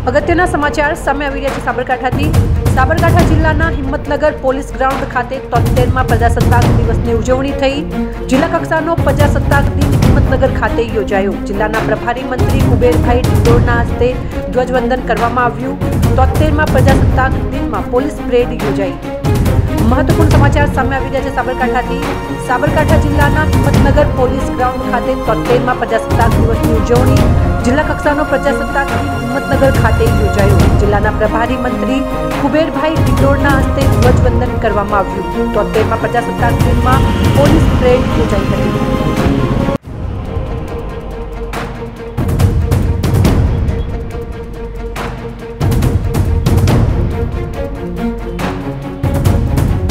અગત્યના સમાચાર સામે આવી રહ્યા છે સાબરકાંઠાથી। સાબરકાંઠા જિલ્લાના હિંમતનગર પોલીસ ગ્રાઉન્ડ ખાતે 73મા પ્રજાસત્તાક દિવસની ઉજવણી થઈ। જિલ્લા કક્ષાનો પ્રજાસત્તાક દિન હિંમતનગર ખાતે યોજાયો। જિલ્લાના પ્રભારી મંત્રી કુબેરભાઈ ડિંડોરના હસ્તે ધ્વજવંદન કરવામાં આવ્યું। 73મા પ્રજાસત્તાક દિનમાં પોલીસ પરેડ યોજાઈ। महत्वपूर्ण समाचार सामे આવી રહ્યા છે સાબરકાંઠાથી। સાબરકાંઠા જિલ્લાના હિંમતનગર પોલીસ ગ્રાઉન્ડ ખાતે 73મા પ્રજાસત્તાક દિવસની ઉજવણી જિલ્લા કક્ષાનો પ્રજાસત્તાક દિન હિંમતનગર ખાતે યોજાયો। જિલ્લાના પ્રભારી મંત્રી કુબેરભાઈ ડિંડોરના હસ્તે ધ્વજવંદન કરવામાં આવ્યું। 73મા પ્રજાસત્તાક દિનમાં પોલીસ પરેડ યોજાઈ હતી।